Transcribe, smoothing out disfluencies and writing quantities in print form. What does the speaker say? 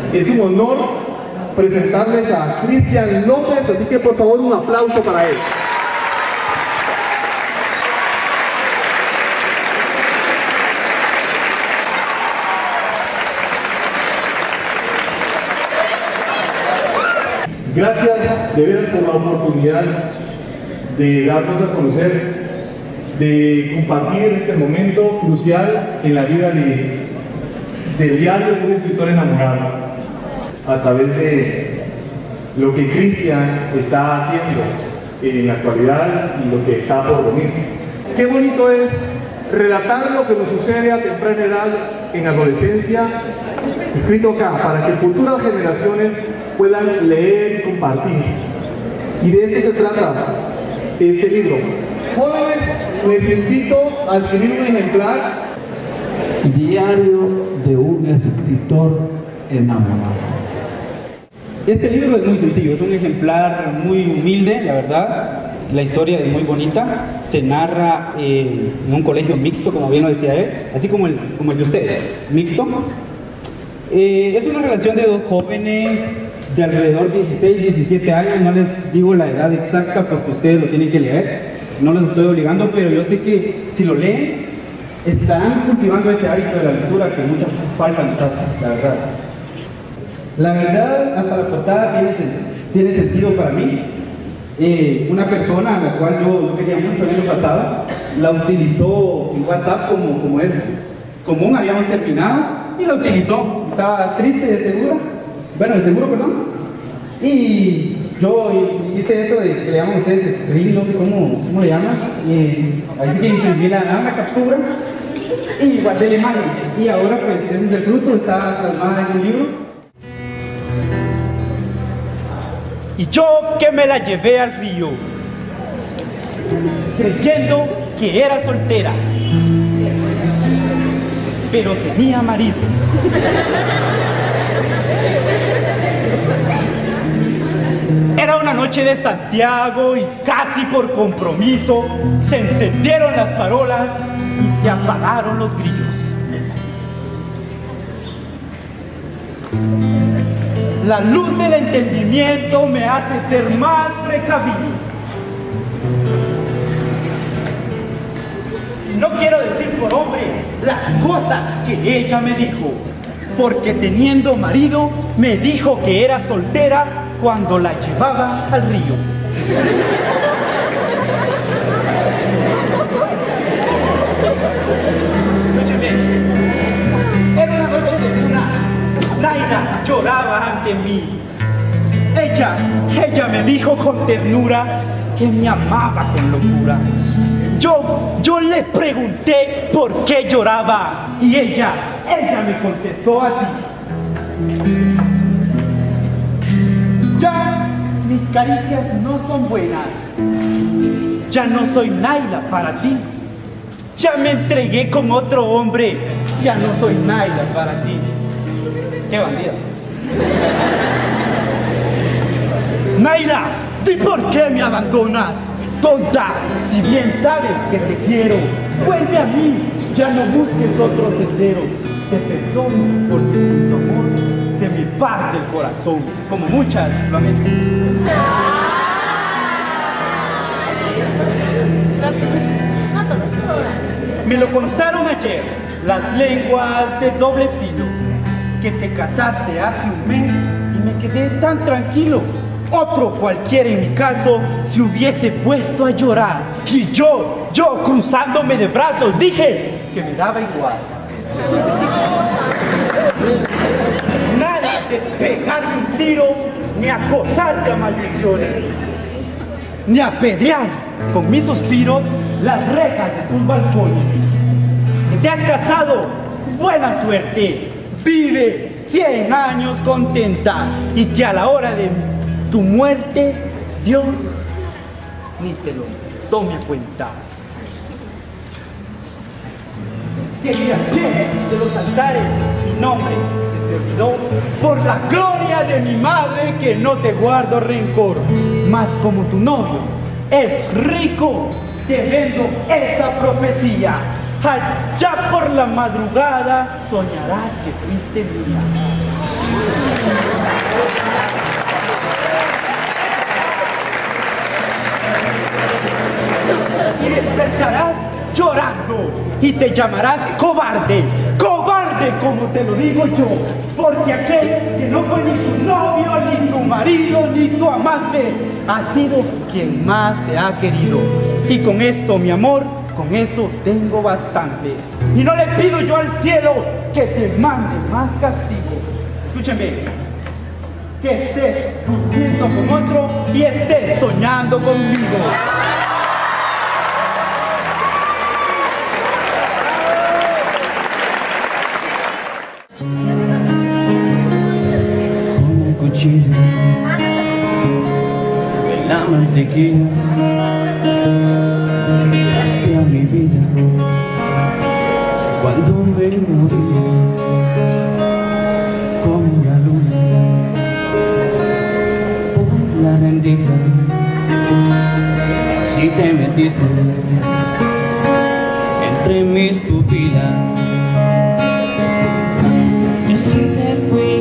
Es un honor presentarles a Cristian López, así que por favor un aplauso para él. Gracias de veras por la oportunidad de darnos a conocer, de compartir este momento crucial en la vida del diario de un escritor enamorado, a través de lo que Cristian está haciendo en la actualidad y lo que está por venir. Qué bonito es relatar lo que nos sucede a temprana edad en adolescencia, escrito acá, para que futuras generaciones puedan leer y compartir. Y de eso se trata este libro. Jóvenes, les invito a adquirir un ejemplar. Diario de un escritor enamorado. Este libro es muy sencillo, es un ejemplar muy humilde, la verdad. La historia es muy bonita, se narra en un colegio mixto, como bien lo decía él, así como el de ustedes, mixto. Es una relación de dos jóvenes de alrededor de 16, 17 años, no les digo la edad exacta porque ustedes lo tienen que leer, no los estoy obligando, pero yo sé que si lo leen, estarán cultivando ese hábito de la lectura que muchas faltan, la verdad. La verdad, hasta la portada tiene sentido para mí. Una persona a la cual yo quería mucho el año pasado, la utilizó en WhatsApp como es común, habíamos terminado, y la utilizó. Estaba triste de seguro, perdón. Y yo hice eso de que le llaman ustedes screen, no sé cómo le llaman, así que imprimí la captura y guardé la imagen. Y ahora pues ese es el fruto, está plasmada en un libro. Y yo que me la llevé al río, creyendo que era soltera, pero tenía marido. Era una noche de Santiago y casi por compromiso se encendieron las farolas y se apagaron los grillos. La luz del entendimiento me hace ser más precavido. No quiero decir por hombre las cosas que ella me dijo, porque teniendo marido me dijo que era soltera cuando la llevaba al río. Era una noche de luna. Naila lloraba ante mí. Ella me dijo con ternura que me amaba con locura. Yo le pregunté por qué lloraba y ella me contestó así. Ya mis caricias no son buenas. Ya no soy Naila para ti. Ya me entregué con otro hombre. Ya no soy Naila para ti. ¡Qué bandida! Naila, ¿y por qué me abandonas? Tonta, si bien sabes que te quiero, vuelve a mí, ya no busques otro sendero. Te perdono porque sin tu amor se me parte el corazón, como muchas lo han hecho. Me lo contaron ayer, las lenguas de doble filo, que te casaste hace un mes y me quedé tan tranquilo. Otro cualquiera en mi caso se hubiese puesto a llorar y yo cruzándome de brazos dije que me daba igual. Nada de pegarme un tiro ni acosarte a maldiciones, ni apedrear con mis suspiros las rejas de tus balcones. ¿Te has casado? Buena suerte. Vive 100 años contenta y que a la hora de tu muerte Dios ni te lo tome a cuenta. Que me alejé de los altares, mi nombre se te olvidó por la gloria de mi madre que no te guardo rencor. Mas como tu novio es rico, te vendo esta profecía. Allá por la madrugada soñarás que fuiste mía. y te llamarás cobarde, cobarde como te lo digo yo, porque aquel que no fue ni tu novio, ni tu marido, ni tu amante, ha sido quien más te ha querido. Y con esto, mi amor, con eso tengo bastante. Y no le pido yo al cielo que te mande más castigo. Escúchenme, que estés durmiendo con otro y estés soñando conmigo. Con un cuchillo en la mantequilla miraste a mi vida cuando me moría como la luna por la rendija. Si te metiste entre mis pupilas y así te fui